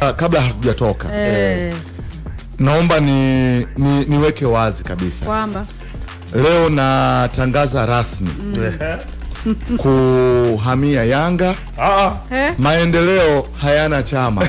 Kabla hatujatoka naomba niweke wazi kabisa kwamba leo natangaza rasmi kuhamia Yanga. Maendeleo hayana chama.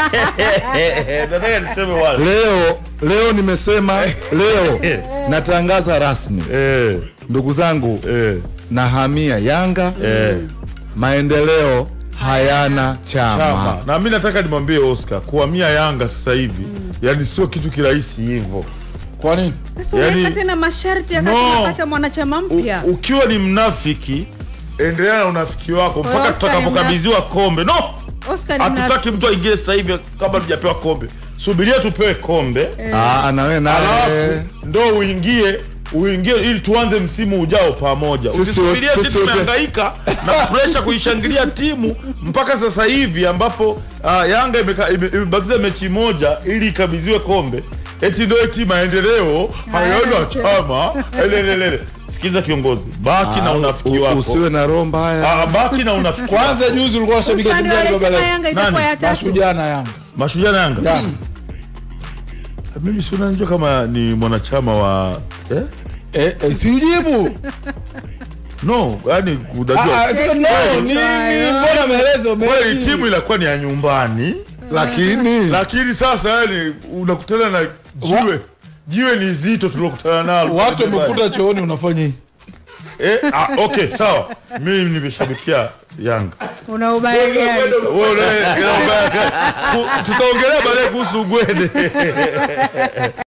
Leo nimesema leo natangaza rasmi. Ndugu zangu, nahamia Yanga. Maendeleo hayana chama. Na mimi nataka nimwambie Oscar, kuhamia Yanga sasa hivi yani sio kitu kirahisi hivyo. Kwa nini? Yani tena masharti yakapata mwanachama mpya. Ukiwa ni mnafiki, endelea na unafiki wako mpaka tutakapokabidhiwa kombe. Oscar, hatutaki mtu aingie sasa hivi kabla tujapewa kombe. Subiria tupewe kombe. Na wewe alafu ndo uingie ili tuanze msimu ujao pamoja. Usisubirie sisi tumehangaika na pressure kuishangilia timu mpaka sasa hivi ambapo Yanga imebakiza mechi moja ili ikabidhiwe kombe. Eti ndio eti maendeleo hayana chama. Sikiza kiongozi, baki na unafiki wako. Usiwe na roho mbaya. Baki na unafiki. Kwanza juzi ulikuwa unashabiki timu gani baba leo? Mashujaa na Yanga. Mashujaa na Yanga. Mimi si unajua kama ni mwanachama wa si ujibu. No, yani kudajua. Mbona maelezo mengi. Timu inakuwa ni ya nyumbani, lakini sasa yani unakutana na jiwe ni zito tulokutana nalo. Watu wamekuta chooni unafanya hivi. Okay, sawa. Mimi nimeshabikia Yanga. Una ubaya gani? Tutaongelea baadaye kuhusu Gwede.